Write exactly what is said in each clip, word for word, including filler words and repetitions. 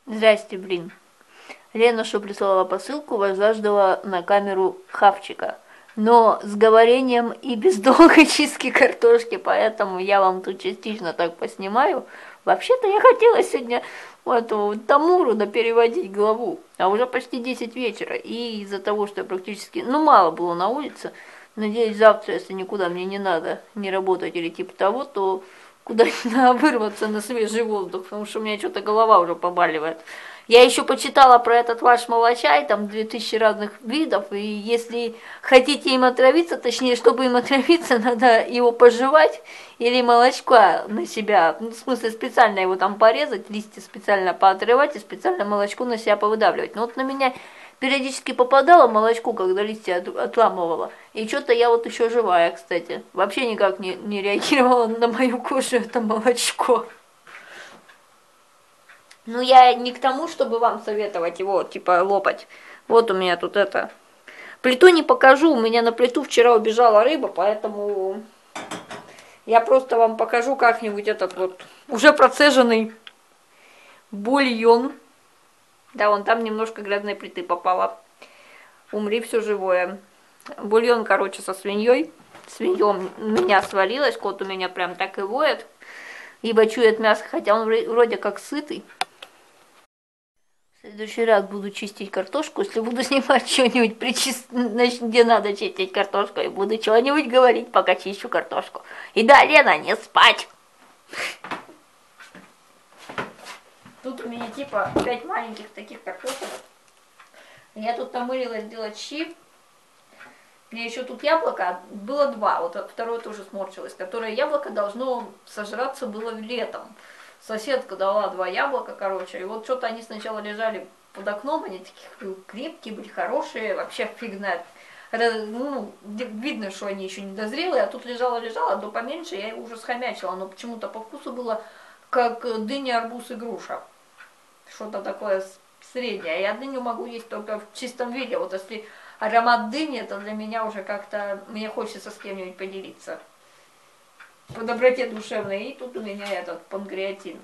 Здрасте, блин. Лена, что прислала посылку, вас заждала на камеру хавчика. Но с говорением и без долгой чистки картошки, поэтому я вам тут частично так поснимаю. Вообще-то я хотела сегодня вот эту Тамуру да переводить главу, а уже почти десять вечера. И из-за того, что я практически, ну, мало было на улице, надеюсь, завтра, если никуда мне не надо не работать или типа того, то куда-нибудь надо вырваться на свежий воздух, потому что у меня что-то голова уже побаливает. Я еще почитала про этот ваш молочай, там две тысячи разных видов, и если хотите им отравиться, точнее, чтобы им отравиться, надо его пожевать или молочко на себя, ну, в смысле, специально его там порезать, листья специально поотрывать и специально молочко на себя повыдавливать. Но вот на меня периодически попадало молочко, когда листья от, отламывала, и что-то я вот еще живая, кстати. Вообще никак не, не реагировала на мою кожу это молочко. Ну, я не к тому, чтобы вам советовать его, типа, лопать. Вот у меня тут это. Плиту не покажу, у меня на плиту вчера убежала рыба, поэтому я просто вам покажу как-нибудь этот вот уже процеженный бульон. Да, вон там немножко грязной плиты попало. Умри все живое. Бульон, короче, со свиньей. Свинья у меня свалилась, кот у меня прям так и воет. Ибо чует мясо, хотя он вроде как сытый. В следующий раз буду чистить картошку, если буду снимать что-нибудь, причист... где надо чистить картошку, и буду чего-нибудь говорить, пока чищу картошку. И да, Лена, не спать! Тут у меня типа пять маленьких таких картошек. Я тут намылилась делать щи. У меня еще тут яблоко, было два, вот второе тоже сморщилось, которое яблоко должно сожраться было летом. Соседка дала два яблока, короче, и вот что-то они сначала лежали под окном, они такие крепкие были, хорошие, вообще фиг знает. Это, ну, видно, что они еще не дозрелые, а тут лежала-лежала, но поменьше, я уже схомячила, но почему-то по вкусу было как дыня, арбуз и груша. Что-то такое среднее. Я дыню могу есть только в чистом виде, вот если аромат дыни, это для меня уже как-то, мне хочется с кем-нибудь поделиться. По доброте душевной. И тут у меня этот панкреатин.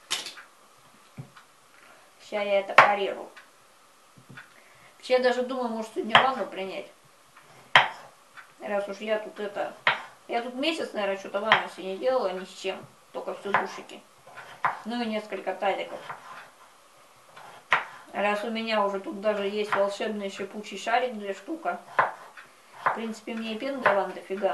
Сейчас я это порежу. Вообще я даже думаю, может сегодня ванну принять. Раз уж я тут это... Я тут месяц, наверное, что-то ванну себе не делала ни с чем. Только все душики. Ну и несколько тазиков. Раз у меня уже тут даже есть волшебный шипучий шарик для штука. В принципе, мне и пен для ванны дофига.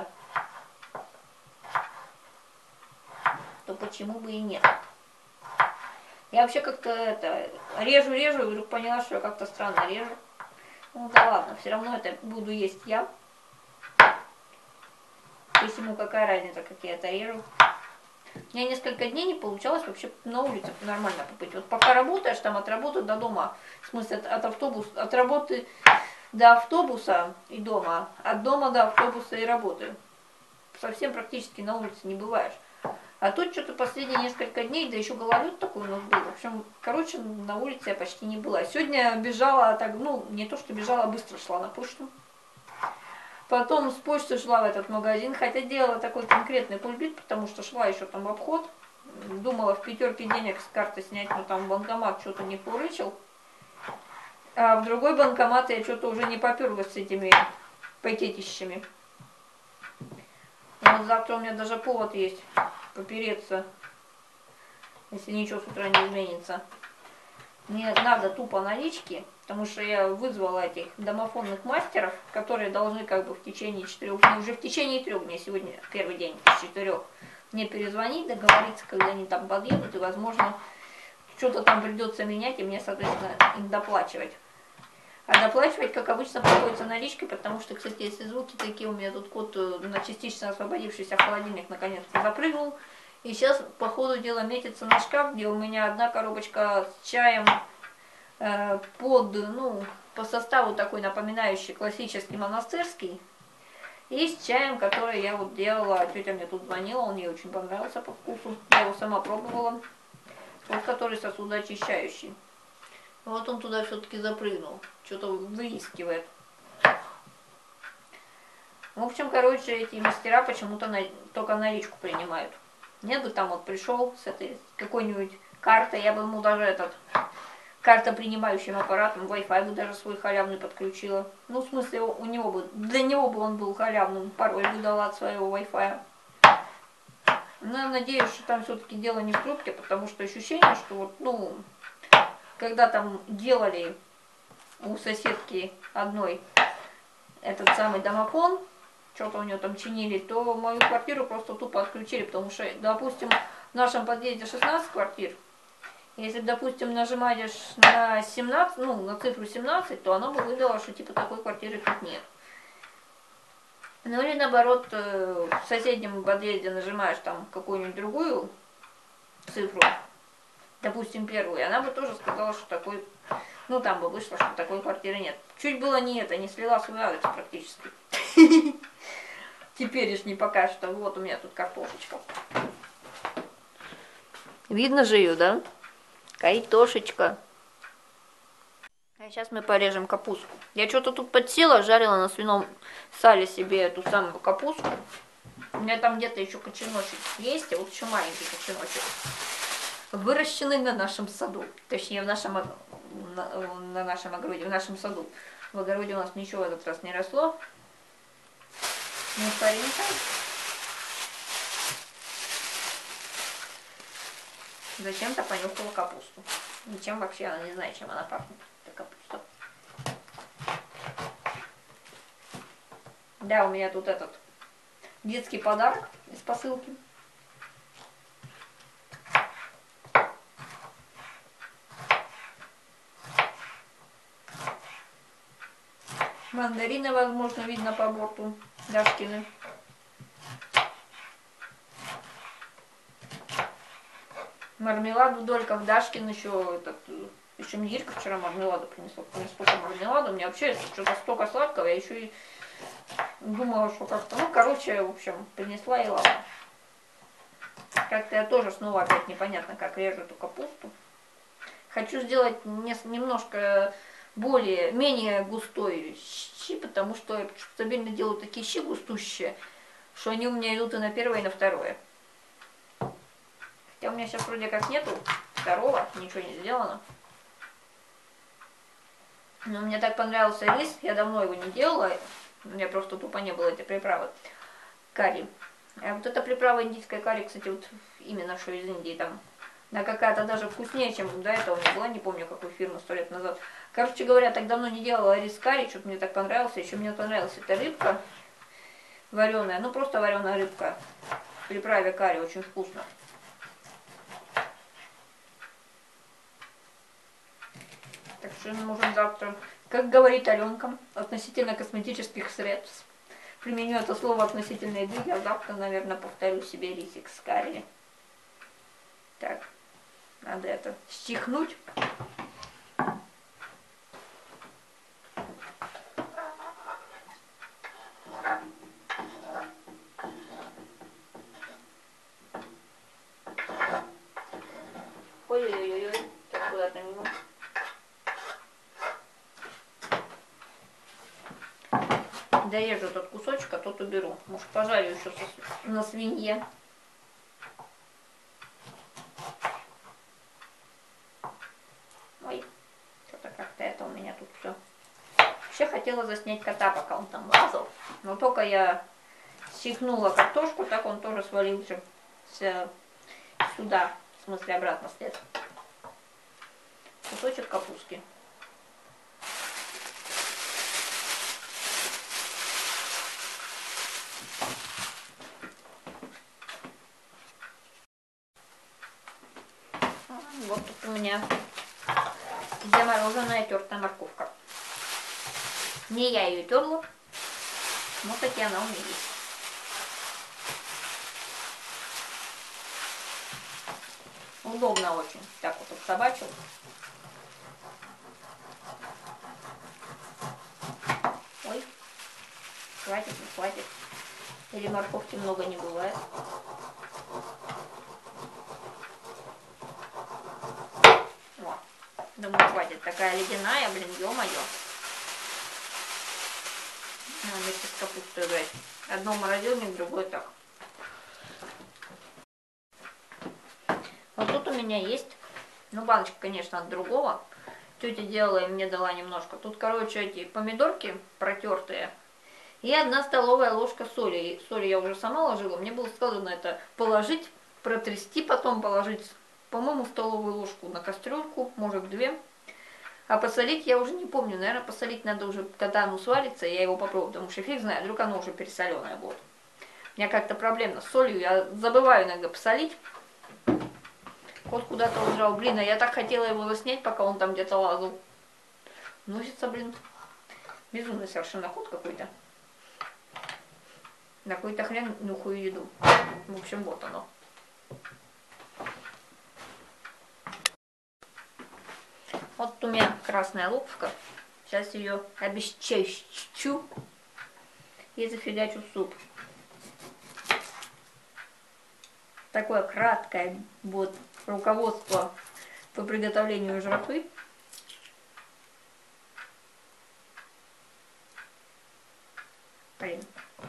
То почему бы и нет. Я вообще как-то это режу-режу, и вдруг поняла, что я как-то странно режу. Ну да ладно, все равно это буду есть я. Если какая разница, как я это режу. У меня несколько дней не получалось вообще на улице нормально побыть. Вот пока работаешь, там от работы до дома, в смысле от, от автобуса, от работы до автобуса и дома, от дома до автобуса и работы. Совсем практически на улице не бываешь. А тут что-то последние несколько дней, да еще гололед такой у нас был. В общем, короче, на улице я почти не была. Сегодня бежала так, ну, не то что бежала, а быстро шла на почту. Потом с почты шла в этот магазин, хотя делала такой конкретный пульбит, потому что шла еще там в обход. Думала в пятерке денег с карты снять, но там банкомат что-то не порычил. А в другой банкомат я что-то уже не поперлась с этими пакетищами. Вот завтра у меня даже повод есть попереться, если ничего с утра не изменится. Мне надо тупо налички, потому что я вызвала этих домофонных мастеров, которые должны как бы в течение четырех дней, уже в течение трех дней, сегодня первый день из четырех, мне перезвонить, договориться, когда они там подъедут, и, возможно, что-то там придется менять, и мне, соответственно, им доплачивать. А доплачивать, как обычно, приходится наличкой, потому что, кстати, если звуки такие, у меня тут кот на частично освободившийся холодильник наконец-то запрыгнул. И сейчас, по ходу дела, метится на шкаф, где у меня одна коробочка с чаем э, под, ну, по составу такой напоминающий классический монастырский. И с чаем, который я вот делала, тетя мне тут звонила, он ей очень понравился по вкусу. Я его сама пробовала. Вот который сосудоочищающий. Вот он туда все-таки запрыгнул. Что-то выискивает. В общем, короче, эти мастера почему-то на... только наличку принимают. Мне бы там вот пришел с этой какой-нибудь картой, я бы ему даже этот картопринимающим аппаратом, Wi-Fi бы даже свой халявный подключила. Ну, в смысле, у него бы, для него бы он был халявным, пароль бы дала от своего Wi-Fi. Но я надеюсь, что там все-таки дело не в трубке, потому что ощущение, что вот, ну, когда там делали у соседки одной этот самый домофон, что-то у нее там чинили, то мою квартиру просто тупо отключили, потому что, допустим, в нашем подъезде шестнадцать квартир. Если, допустим, нажимаешь на семнадцать, ну, на цифру семнадцать, то оно бы выдало, что типа такой квартиры тут нет. Ну или наоборот, в соседнем подъезде нажимаешь там какую-нибудь другую цифру, допустим, первую, и она бы тоже сказала, что такой, ну там бы вышло, что такой квартиры нет. Чуть было не это, не слила свой адрес практически. Теперешний пока что, вот у меня тут картошечка. Видно же ее, да? Картошечка. А сейчас мы порежем капустку. Я что-то тут подсела, жарила на свином сале себе эту самую капустку. У меня там где-то еще кочаночек есть, а вот еще маленький кочаночек. Выращенный на нашем саду. Точнее, в нашем, на, на нашем огороде, в нашем саду. В огороде у нас ничего в этот раз не росло. Не паренька. Зачем-то понюхала капусту. Ничем вообще она не знает, чем она пахнет. Это капуста. Да, у меня тут этот детский подарок из посылки. Мандарины, возможно, видно по борту. Дашкины. Мармеладу Дольков, Дашкин, еще этот, еще мне Ирка вчера мармеладу принесла. Сколько мармеладу, у меня вообще что-то столько сладкого, я еще и думала, что как-то, ну, короче, в общем, принесла и ладно. Как-то я тоже снова опять непонятно, как режу эту капусту. Хочу сделать немножко более, менее густой щи, потому что я стабильно делаю такие щи густущие, что они у меня идут и на первое, и на второе. Хотя у меня сейчас вроде как нету второго, ничего не сделано. Но мне так понравился рис, я давно его не делала, у меня просто тупо не было этой приправы. Карри. А вот эта приправа индийская карри, кстати, вот именно что из Индии там, она какая-то даже вкуснее, чем до этого у меня была, не помню какой фирмы, сто лет назад. Короче говоря, так давно не делала рис карри, что-то мне так понравился. Еще мне понравилась эта рыбка вареная, ну просто вареная рыбка в приправе карри, очень вкусно. Так что мы можем завтра, как говорит Аленка, относительно косметических средств. Применю это слово относительно еды, я завтра, наверное, повторю себе рисик с карри. Так, надо это стихнуть. Ой-ой-ой-ой, так куда-то мимо. Дорежу этот кусочек, а тот уберу. Может, пожарю еще на свинье. Ой, что-то как-то это у меня тут все. Вообще хотела заснять кота, пока он там лазал. Но только я стихнула картошку, так он тоже свалился сюда. В смысле, обратно след. Кусочек капустки. Вот тут у меня замороженная тертая морковка. Не я ее терла, но таки она у меня есть. Удобно очень. Так вот обсобачил. Ой, хватит, не хватит. Или морковки много не бывает. Думаю, хватит. Такая ледяная, блин, ё-моё. Надо вместе с капустой брать. Одно морозильник, другое так. Вот тут у меня есть, ну, баночка, конечно, от другого. Тетя делала и мне дала немножко. Тут, короче, эти помидорки протертые. И одна столовая ложка соли. И соли я уже сама ложила. Мне было сказано это положить, протрясти, потом положить, по-моему, столовую ложку на кастрюльку, может две. А посолить я уже не помню. Наверное, посолить надо уже, когда оно сварится, я его попробую. Потому что фиг знает, вдруг оно уже пересоленое будет. У меня как-то проблемно с солью. Я забываю иногда посолить. Кот куда-то убежал. Блин, а я так хотела его заснять, пока он там где-то лазал. Носится, блин. Безумный совершенно кот какой-то. На какую-то хрен нюхаю еду. В общем, вот оно. Вот у меня красная луковка. Сейчас ее обесчищу и зафигачу суп. Такое краткое вот руководство по приготовлению жратвы. Блин.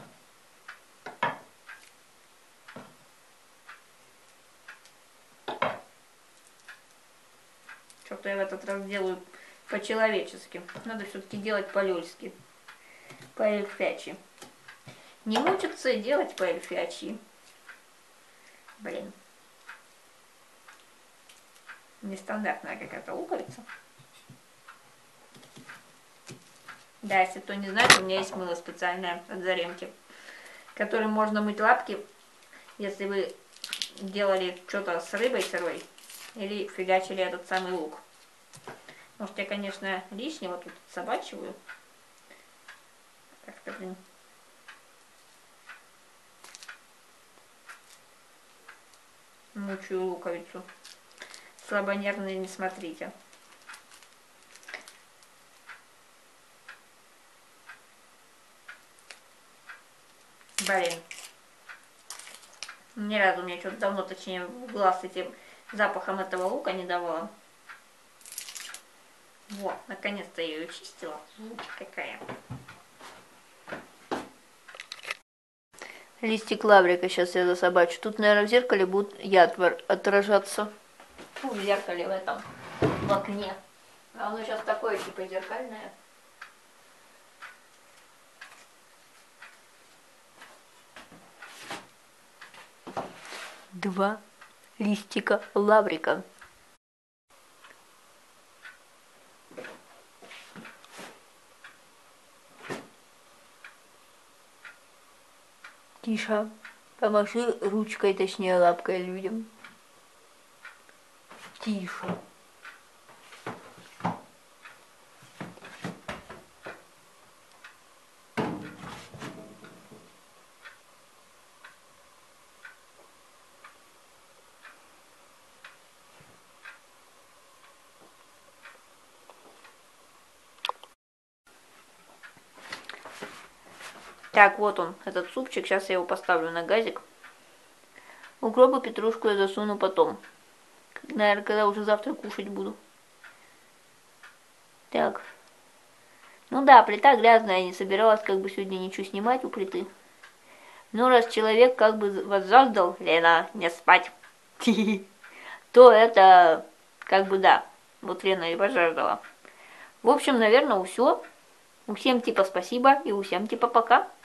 Что-то я в этот раз делаю по-человечески. Надо все-таки делать по-лёльски. По-эльфячи. Не мучиться и делать по-эльфячи. Блин. Нестандартная какая-то луковица. Да, если кто не знает, у меня есть мыло специальное от Заремки, которым можно мыть лапки, если вы делали что-то с рыбой сырой или фигачили этот самый лук. Может, я, конечно, лишнего тут собачиваю. Как-то, блин. Мучаю луковицу. Слабонервные не смотрите. Блин. Ни разу мне что-то давно, точнее, в глаз этим запахом этого лука не давала. Вот, наконец-то я ее чистила. Какая. Листик лаврика сейчас я засобачу. Тут, наверное, в зеркале будет яд отражаться. Ну, в зеркале в этом, в окне. А оно сейчас такое, типа, зеркальное. Два листика лаврика. Тише, помаши ручкой, точнее лапкой людям. Тише. Так, вот он, этот супчик. Сейчас я его поставлю на газик. Укроп и петрушку я засуну потом. Наверное, когда уже завтра кушать буду. Так. Ну да, плита грязная, я не собиралась как бы сегодня ничего снимать у плиты. Но раз человек как бы вас жаждал, Лена, не спать, то это как бы да. Вот Лена и пожаждала. В общем, наверное, все. Всем типа спасибо и всем типа пока.